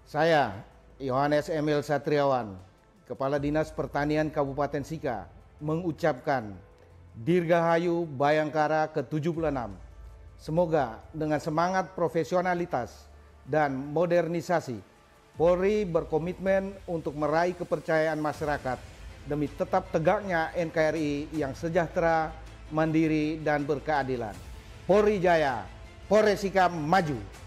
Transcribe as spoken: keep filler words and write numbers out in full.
Saya, Yohanes Emil Satriawan, Kepala Dinas Pertanian Kabupaten Sika, mengucapkan Dirgahayu Bayangkara ke tujuh puluh enam. Semoga dengan semangat profesionalitas dan modernisasi, Polri berkomitmen untuk meraih kepercayaan masyarakat demi tetap tegaknya N K R I yang sejahtera, mandiri, dan berkeadilan. Polri Jaya, Polres Sika maju.